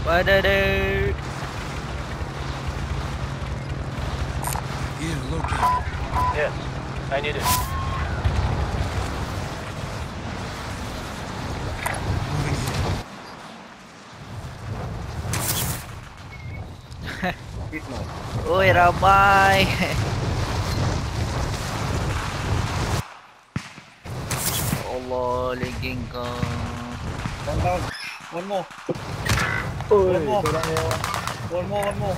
Pada deh. Here, locate. Yes, I need it. Moving here. Oi, ramai. Allah, lagging ka. Down. One more. Oi, One more. korang yang One more.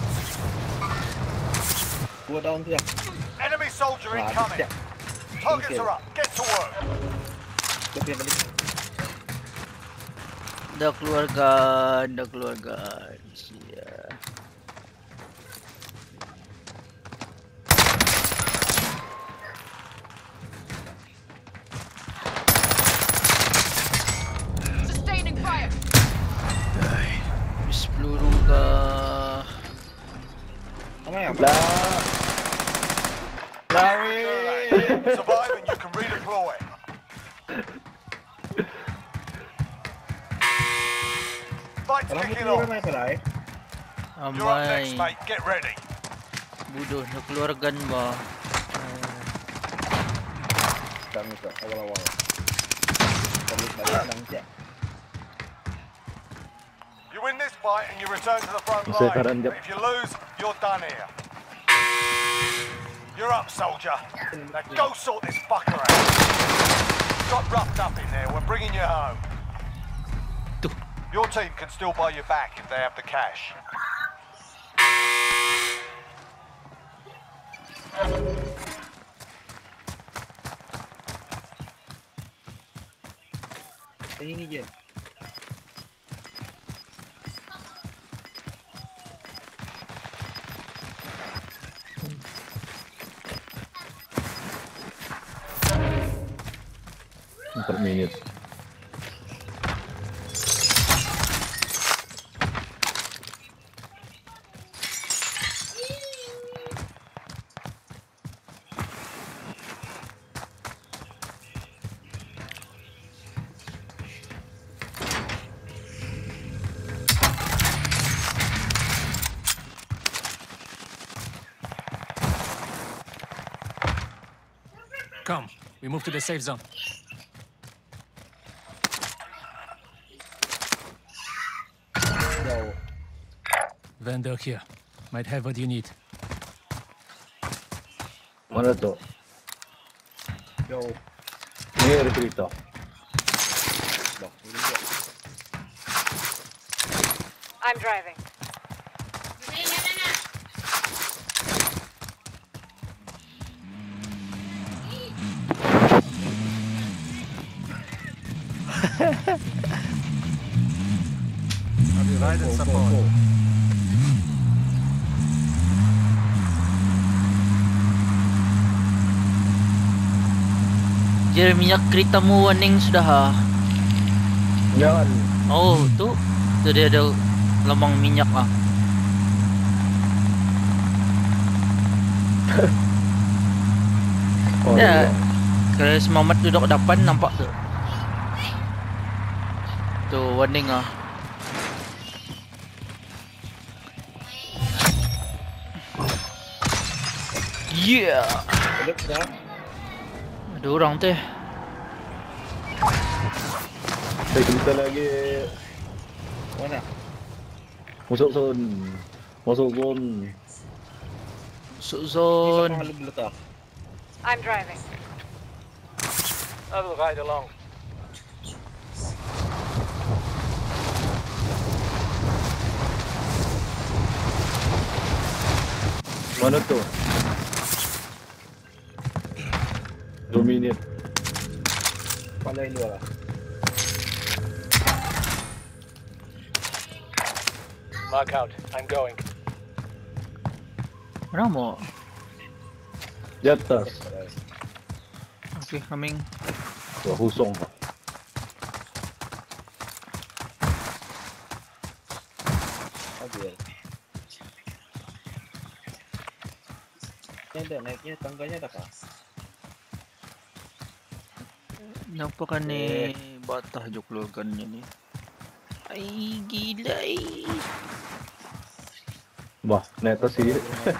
Dua down tu dah. Enemy soldier Wah, incoming. siap. Targets are up. Get to work. Dia balik. Dah keluarkan. Sia. Sustaining fire. Habis peluru kah? Ramai yang lah. Lari. Survive and you can redeploy. Fight's Kalau kicking mutu off. ramai pelai. You're up next, Ramai. mate. Get ready. Bodoh nak keluarkan bah. Kami tu awal-awal. Balik langsung. You win this fight and you return to the front Masih line. karan jap. If you lose, you're done here. You're up, soldier. Now go sort this fucker out. Got roughed up in there. We're bringing you home. Tuh. Your team can still buy you back if they have the cash. Ini je. Per minit. Come, we move to the safe zone. Jauh. Vendor here. Might have what you need. Mana tu? Jauh. Ni ada cerita. Dah. Ini je. I'm driving. Riding support. Dia minyak keretamu warning sudah ha. Jangan. Oh, tu. Tu dia ada lambang minyak ah. Oh, Ya. Kalau Semamat duduk depan nampak tu. Tu warning ah. Yeah. Ada dah. Ada orang tu. Saya cerita lagi. Mana? Masuk zone. Masuk zone. Masuk Ni zone. siapa yang letak? I'm driving. I will ride along. Mana tu? 2 minit. Pandai luar lah. Mark out. I'm going. Mana mau? Di atas. Okay, coming. Wah, husong pak. Ambil. Ni ada naiknya tangganya dah kah? Kenapa kan ni batah je keluarkan ni? Ay, gila eh. Wah, neta sih.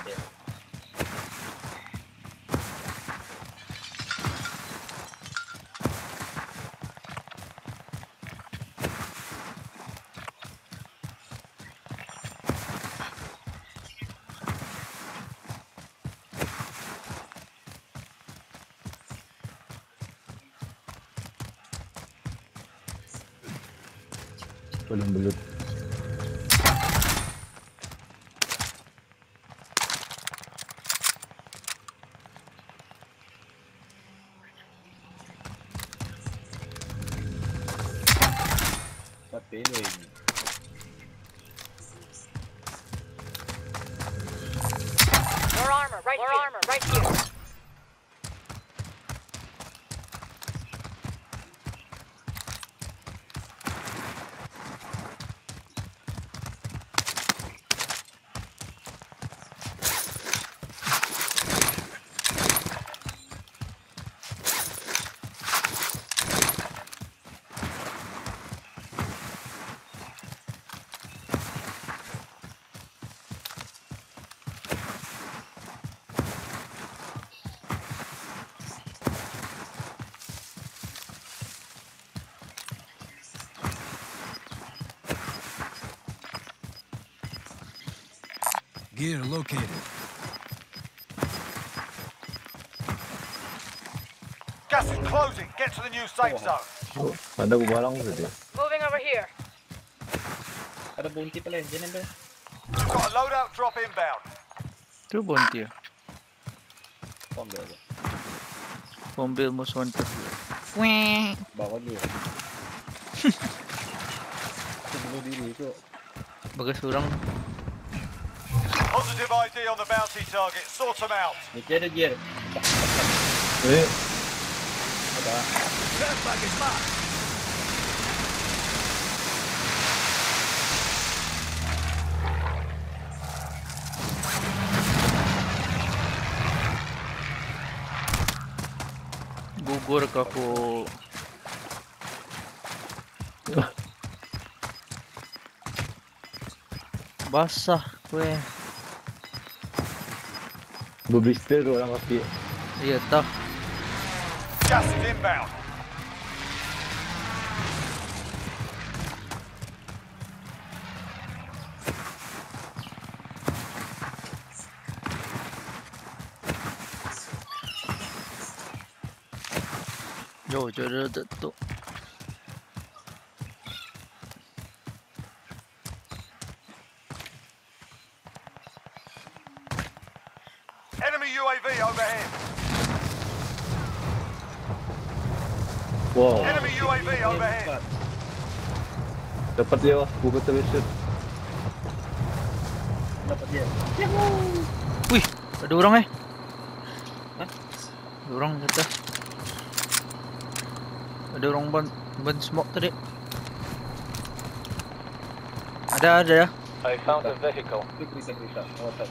Belum belut. Tapi lo ini. More armor right here. Gear located. Gas is closing. Get to the new safe zone. Oh, ada gumalang tadi. Moving over here. Ada bounty pala yun. Diyan ba? You've got a loadout drop inbound. Tu bounty. Pambil aja. Bombil most wanted. Bawa dulu. Bunuh diri itu. Bagas orang. Positive ID on the bounty target. Sort them out. Ni ada gear. Ada. Gugur ka ko. Basah gue. Bubistir orang kaki. Iya tah. Gas is inbound. Yo, jadi tu. Enemy UAV overhead. Wow, Enemy UAV overhead. dapat dia wah, buku television. Dapat dia. Wih, ada orang eh. Ada orang kata. Ada orang ban smoke tadi. Ada ya. I found a vehicle. Kereta. Oh, tak.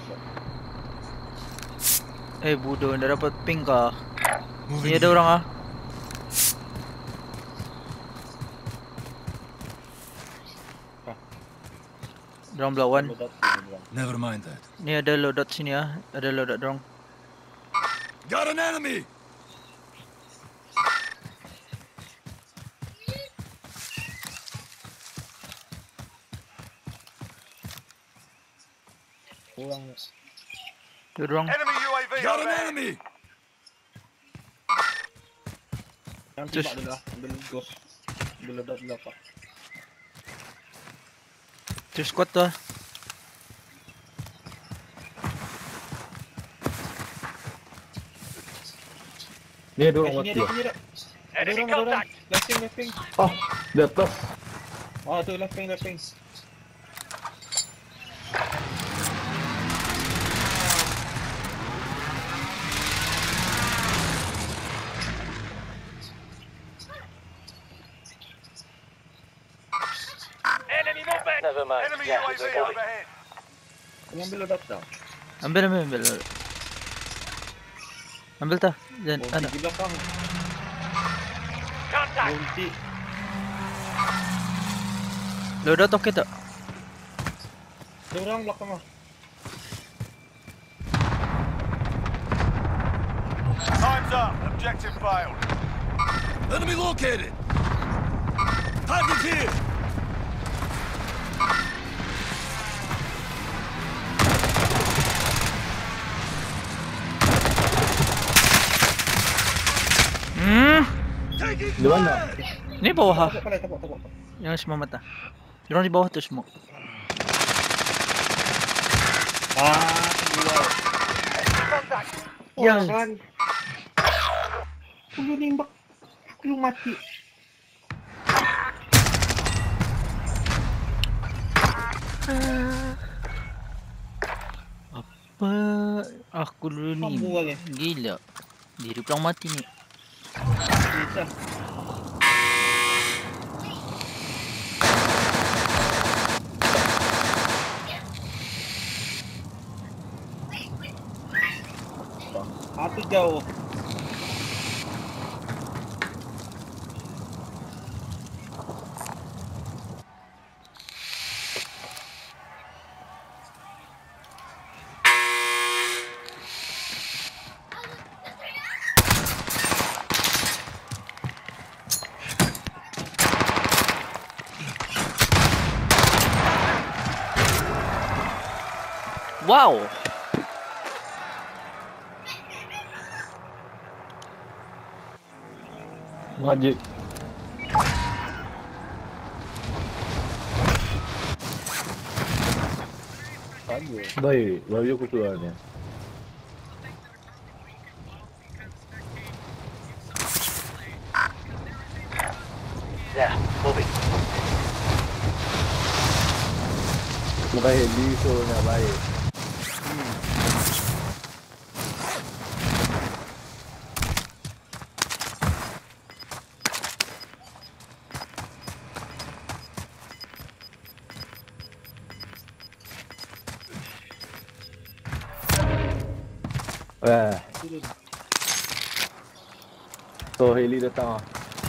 Bodoh, dah dapat ping kah? Moving Ni ada here. orang ah. Dorang berlawan. Never mind that. Ni ada loadout sini ah. Ada loadout dorang. Got an enemy! Kurang. Tu dorang. Enemy UAV Got an overhead. enemy! Nanti Terus. pak dulu lah. Ambil ghost. Ambil ledak dulu pak. Tu squad tu ah. Ni ada orang Sini mati. ada. Ada orang. Left. Ah, di atas. Oh, tu left wing. Never mind. Enemy Gas UAV is going. overhead. Kau ambil ledak dah. Ambil. Ambil tah. Dan Bounty ada. di belakang. Bounty. Loadout okey tak? Ada orang belakang lah. Time's up. Objective failed. Enemy located. Target here. Di mana? Ni bawah. Tapok. Yang semua mata. Diorang di bawah tu semua. Gila. Contact. Yang kan. Aku nembak. Aku mati. Apa? Aku dulu ni. Sambung lagi. Gila. Diri pulang mati ni. Bisa. Api jauh. Wow. Wajib. Baik, baru aku keluar ni. Yeah, moving. Bukan heli so nak baik. So heli datang.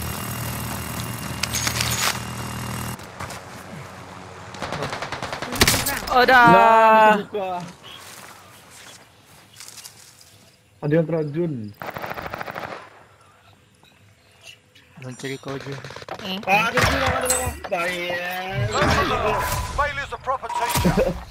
Oh dah. Ada yang terjun. Abang cari kau je. Ada orang. Baik. Failures a proper teacher.